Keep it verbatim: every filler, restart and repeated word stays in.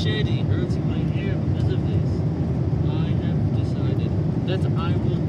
machete hurting my ear because of this. I have decided that I will